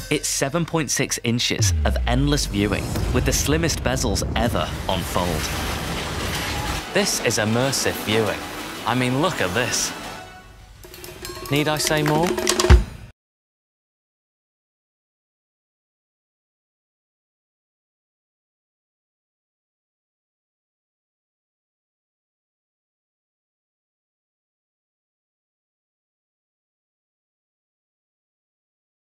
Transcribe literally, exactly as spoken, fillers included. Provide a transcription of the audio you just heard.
It's seven point six inches of endless viewing with the slimmest bezels ever on Fold. This is immersive viewing. I mean, look at this. Need I say more?